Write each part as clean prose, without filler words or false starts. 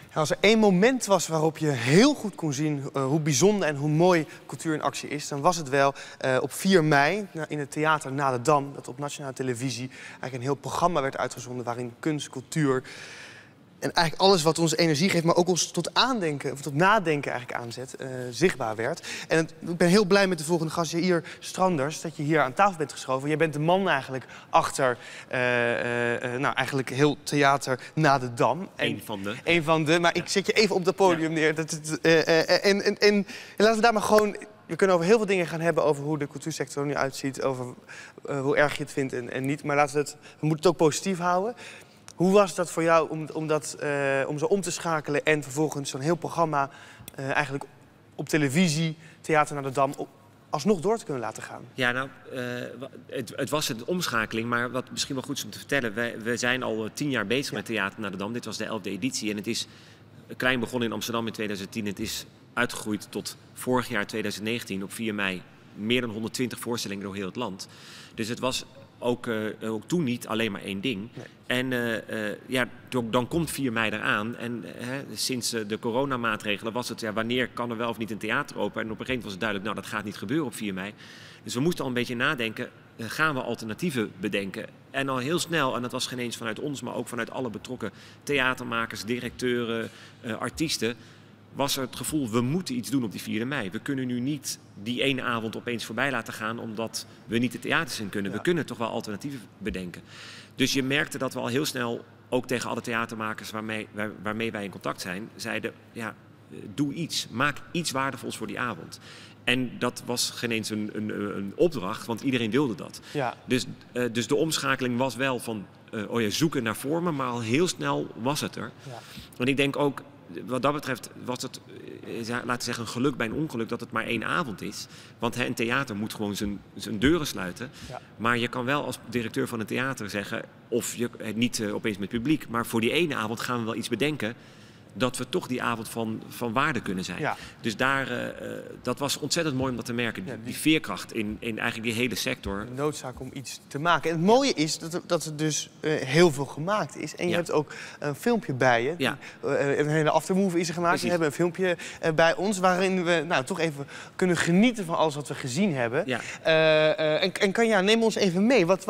Ja, als er één moment was waarop je heel goed kon zien hoe bijzonder en hoe mooi cultuur in actie is, dan was het wel op 4 mei in het theater Na de Dam, dat op nationale televisie eigenlijk een heel programma werd uitgezonden waarin kunst, cultuur en eigenlijk alles wat ons energie geeft, maar ook ons tot aandenken, of tot nadenken eigenlijk aanzet, zichtbaar werd. En ik ben heel blij met de volgende gast hier, Stranders, dat je hier aan tafel bent geschoven. Jij bent de man eigenlijk achter nou, eigenlijk heel theater Na de Dam. Eén van de, maar ik zet je even op dat podium neer. En laten we daar maar gewoon... We kunnen over heel veel dingen gaan hebben over hoe de cultuursector er nu uitziet, over hoe erg je het vindt en niet. Maar we moeten het ook positief houden. Hoe was dat voor jou om zo om te schakelen en vervolgens zo'n heel programma eigenlijk op televisie, Theater Na de Dam, alsnog door te kunnen laten gaan? Ja, nou, het was een omschakeling, maar wat misschien wel goed is om te vertellen. We zijn al 10 jaar bezig met Theater Na de Dam. Dit was de 11e editie en het is klein begonnen in Amsterdam in 2010. Het is uitgegroeid tot vorig jaar 2019 op 4 mei. Meer dan 120 voorstellingen door heel het land. Dus het was ook toen niet alleen maar één ding. Nee. En dan komt 4 mei eraan. En sinds de coronamaatregelen was het... wanneer kan er wel of niet een theater open? En op een gegeven moment was het duidelijk... dat gaat niet gebeuren op 4 mei. Dus we moesten al een beetje nadenken... gaan we alternatieven bedenken? En al heel snel, en dat was geen eens vanuit ons... maar ook vanuit alle betrokken theatermakers, directeuren, artiesten... was er het gevoel, we moeten iets doen op die 4 mei. We kunnen nu niet die ene avond opeens voorbij laten gaan... omdat we niet de theaters in kunnen. Ja. We kunnen toch wel alternatieven bedenken. Dus je merkte dat we al heel snel, ook tegen alle theatermakers... waarmee wij in contact zijn, zeiden... ja, doe iets, maak iets waardevols voor die avond. En dat was geen eens een opdracht, want iedereen wilde dat. Ja. Dus de omschakeling was wel van zoeken naar vormen... maar al heel snel was het er. Ja. En ik denk ook... Wat dat betreft was het, laten we zeggen, een geluk bij een ongeluk dat het maar 1 avond is. Want een theater moet gewoon zijn deuren sluiten. Ja. Maar je kan wel als directeur van een theater zeggen... of niet opeens met publiek, maar voor die ene avond gaan we wel iets bedenken... dat we toch die avond van waarde kunnen zijn. Ja. Dus dat was ontzettend mooi om dat te merken. Ja, die veerkracht in eigenlijk die hele sector. De noodzaak om iets te maken. En het mooie is dat er dus heel veel gemaakt is. En je hebt ook een filmpje bij je. Ja. Een hele aftermovie is er gemaakt. We hebben een filmpje bij ons... waarin we toch even kunnen genieten van alles wat we gezien hebben. Ja. Neem ons even mee. Wat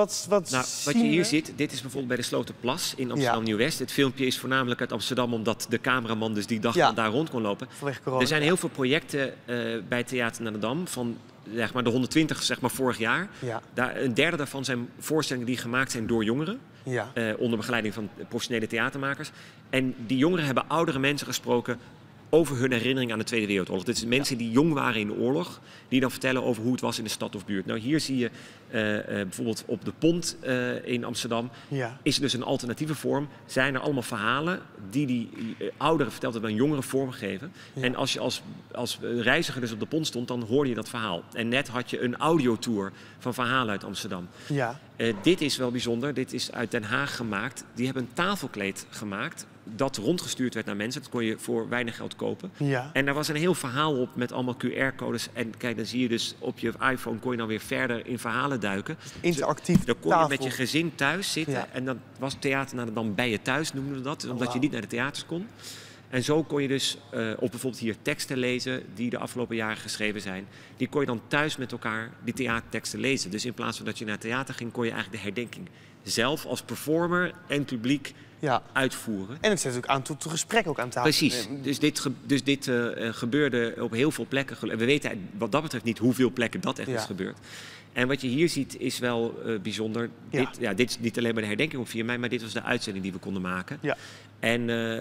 je hier ziet, dit is bijvoorbeeld bij de Sloterplas in Amsterdam Nieuw-West. Het filmpje is voornamelijk uit Amsterdam... omdat de cameraman dus die dag daar rond kon lopen. Er zijn heel veel projecten bij Theater Na de Dam van zeg maar, de 120 zeg maar, vorig jaar. Ja. Een derde daarvan zijn voorstellingen die gemaakt zijn door jongeren. Ja. Onder begeleiding van professionele theatermakers. En die jongeren hebben oudere mensen gesproken... over hun herinnering aan de Tweede Wereldoorlog. Dit zijn mensen die jong waren in de oorlog... die dan vertellen over hoe het was in de stad of buurt. Nou, hier zie je bijvoorbeeld op de Pont in Amsterdam... is er dus een alternatieve vorm. Zijn er allemaal verhalen die ouderen verteld hebben... aan jongeren vormgegeven. Ja. En als je als reiziger dus op de Pont stond... dan hoorde je dat verhaal. En net had je een audiotour van verhalen uit Amsterdam. Ja. Dit is wel bijzonder. Dit is uit Den Haag gemaakt. Die hebben een tafelkleed gemaakt... dat rondgestuurd werd naar mensen. Dat kon je voor weinig geld kopen. Ja. En daar was een heel verhaal op met allemaal QR-codes. En kijk, dan zie je dus op je iPhone... kon je dan weer verder in verhalen duiken. Interactief. Dan kon je met je gezin thuis zitten. Ja. En dan was Theater Na de Dam bij je thuis, noemden we dat. Omdat je niet naar de theaters kon. En zo kon je dus op bijvoorbeeld hier teksten lezen... die de afgelopen jaren geschreven zijn. Die kon je dan thuis met elkaar die theaterteksten lezen. Dus in plaats van dat je naar het theater ging... kon je eigenlijk de herdenking zelf als performer en publiek... uitvoeren. En het zet ook aan tot gesprek ook aan tafel. Precies. Dus dit gebeurde op heel veel plekken. We weten wat dat betreft niet hoeveel plekken dat echt is gebeurd. En wat je hier ziet is wel bijzonder. Ja. Dit is niet alleen maar de herdenking op 4 mei... maar dit was de uitzending die we konden maken. Ja. En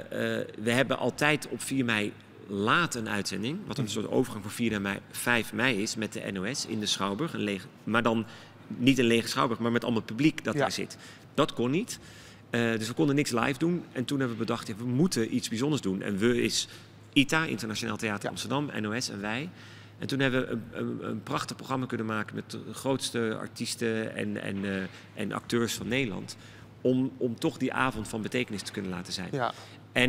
we hebben altijd op 4 mei laat een uitzending... wat een soort overgang voor 5 mei is met de NOS in de Schouwburg. Maar dan niet een lege Schouwburg, maar met allemaal publiek dat daar zit. Dat kon niet. Dus we konden niks live doen. En toen hebben we bedacht, we moeten iets bijzonders doen. En we is ITA, Internationaal Theater Amsterdam, NOS en wij. En toen hebben we een prachtig programma kunnen maken... met de grootste artiesten en acteurs van Nederland... om toch die avond van betekenis te kunnen laten zijn. Ja.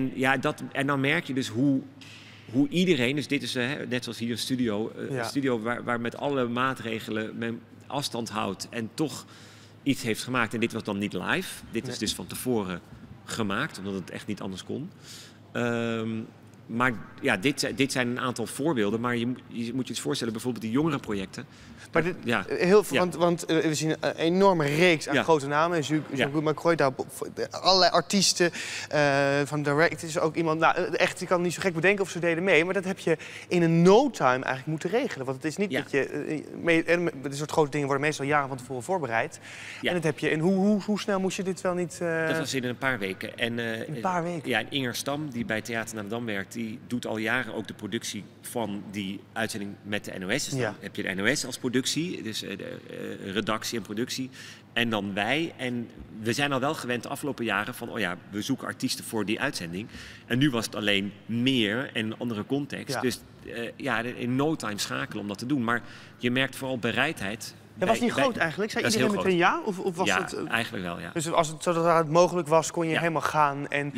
En dan merk je dus hoe iedereen... Dus dit is net zoals hier een studio waar met alle maatregelen men afstand houdt... en toch iets heeft gemaakt. En dit was dan niet live. Dit is dus van tevoren gemaakt, omdat het echt niet anders kon. Maar ja, dit zijn een aantal voorbeelden. Maar je moet je het voorstellen, bijvoorbeeld die jongere projecten. Maar heel veel, want we zien een enorme reeks aan grote namen. Jean-Claude Macroy, allerlei artiesten, van directors ook iemand. Nou, echt, je kan niet zo gek bedenken of ze deden mee. Maar dat heb je in een no time eigenlijk moeten regelen. Want het is niet dat je... dit soort grote dingen worden meestal jaren van tevoren voorbereid. Ja. En dat heb je... En hoe snel moest je dit wel niet... Dat was in een paar weken. En, een paar weken? Ja, en Inger Stam, die bij Theater naar de Dam werkt, die doet al jaren ook de productie van die uitzending met de NOS. Dus dan heb je de NOS als productie, dus redactie en productie. En dan wij. En we zijn al wel gewend de afgelopen jaren van, we zoeken artiesten voor die uitzending. En nu was het alleen meer en een andere context. Ja. Dus in no time schakelen om dat te doen. Maar je merkt vooral bereidheid. Dat was niet groot eigenlijk? Zei iedereen meteen ja? Of was het, eigenlijk wel, ja. Dus zodat het mogelijk was, kon je helemaal gaan. En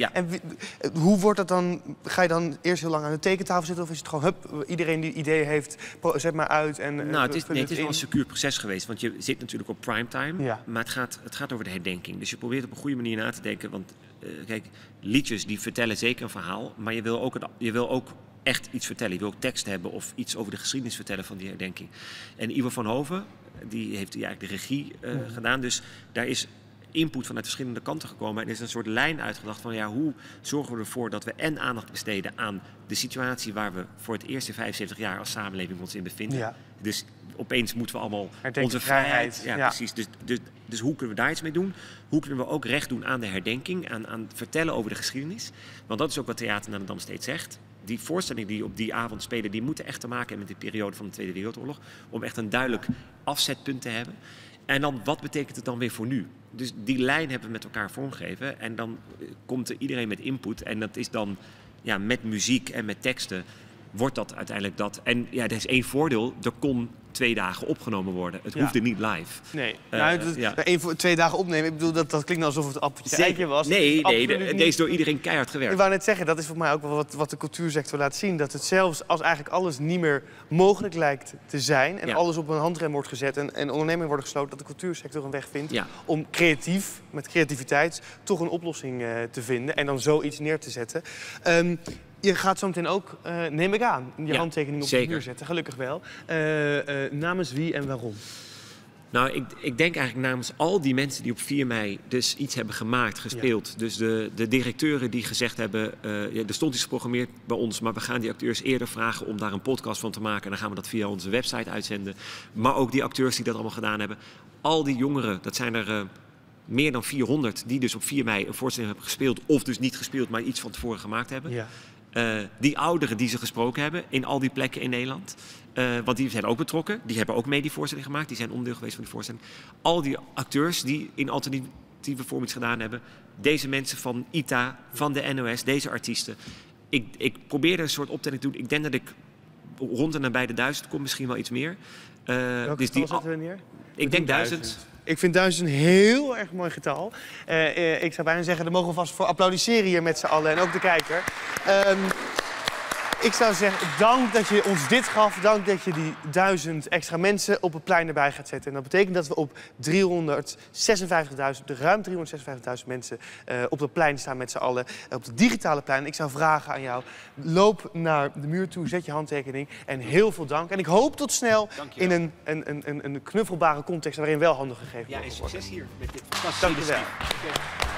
hoe wordt dat dan? Ga je dan eerst heel lang aan de tekentafel zitten? Of is het gewoon, iedereen die ideeën heeft, zet maar uit? En, het is wel een secuur proces geweest. Want je zit natuurlijk op primetime. Ja. Maar het gaat over de herdenking. Dus je probeert op een goede manier na te denken. Want kijk, liedjes die vertellen zeker een verhaal. Maar je wil ook echt iets vertellen. Je wil ook tekst hebben of iets over de geschiedenis vertellen van die herdenking. En Ivo van Hoven, die heeft eigenlijk de regie gedaan. Dus daar is input vanuit verschillende kanten gekomen. En er is een soort lijn uitgedacht van hoe zorgen we ervoor dat we en aandacht besteden aan de situatie waar we voor het eerst in 75 jaar als samenleving ons in bevinden. Ja. Dus opeens moeten we allemaal onze vrijheid. Ja, precies. Dus hoe kunnen we daar iets mee doen? Hoe kunnen we ook recht doen aan de herdenking, aan vertellen over de geschiedenis? Want dat is ook wat Theater naar de Dam steeds zegt. Die voorstellingen die op die avond spelen, die moeten echt te maken hebben met de periode van de Tweede Wereldoorlog. Om echt een duidelijk afzetpunt te hebben. En dan, wat betekent het dan weer voor nu? Dus die lijn hebben we met elkaar vormgegeven. En dan komt er iedereen met input. En dat is dan met muziek en met teksten wordt dat uiteindelijk dat. En er is één voordeel. Er kon 2 dagen opgenomen worden. Het hoefde niet live. Nee. 2 dagen opnemen, ik bedoel, dat klinkt alsof het appeltje eitje was. Nee, deze is door iedereen keihard gewerkt. Ik wou net zeggen, dat is voor mij ook wel wat de cultuursector laat zien. Dat het zelfs als eigenlijk alles niet meer mogelijk lijkt te zijn en alles op een handrem wordt gezet en ondernemingen worden gesloten, dat de cultuursector een weg vindt om met creativiteit, toch een oplossing te vinden en dan zoiets neer te zetten. Je gaat zo meteen ook, neem ik aan, je handtekening op de muur zetten. Gelukkig wel. Namens wie en waarom? Nou, ik denk eigenlijk namens al die mensen die op 4 mei dus iets hebben gemaakt, gespeeld. Ja. Dus de directeuren die gezegd hebben, er stond iets geprogrammeerd bij ons, maar we gaan die acteurs eerder vragen om daar een podcast van te maken. En dan gaan we dat via onze website uitzenden. Maar ook die acteurs die dat allemaal gedaan hebben. Al die jongeren, dat zijn er meer dan 400, die dus op 4 mei een voorstelling hebben gespeeld. Of dus niet gespeeld, maar iets van tevoren gemaakt hebben. Ja. Die ouderen die ze gesproken hebben in al die plekken in Nederland. Want die zijn ook betrokken. Die hebben ook mee die voorstelling gemaakt. Die zijn onderdeel geweest van die voorstelling. Al die acteurs die in alternatieve vorm iets gedaan hebben. Deze mensen van ITA, van de NOS, deze artiesten. Ik probeerde een soort optelling te doen. Ik denk dat ik rond en nabij de 1000 kom, misschien wel iets meer. Welke getal zetten we neer? Ik denk 1000. Ik vind 1000 een heel erg mooi getal. Ik zou bijna zeggen, daar mogen we vast voor applaudisseren hier met z'n allen. En ook de kijker. Ik zou zeggen, dank dat je ons dit gaf. Dank dat je die 1000 extra mensen op het plein erbij gaat zetten. En dat betekent dat we op ruim 356.000 mensen op het plein staan met z'n allen. Op het digitale plein. Ik zou vragen aan jou, loop naar de muur toe, zet je handtekening. En heel veel dank. En ik hoop tot snel in een knuffelbare context waarin wel handen gegeven worden. Ja, en succes hier met dit fantastische. Dank je wel.